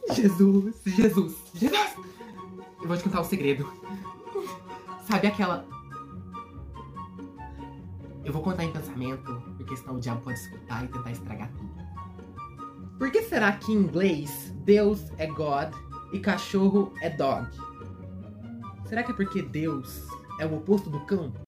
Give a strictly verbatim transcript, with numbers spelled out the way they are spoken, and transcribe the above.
Jesus, Jesus, Jesus! Eu vou te contar um segredo. Sabe aquela... Eu vou contar em pensamento, porque senão o diabo pode escutar e tentar estragar tudo. Por que será que em inglês Deus é God e cachorro é dog? Será que é porque Deus é o oposto do cão?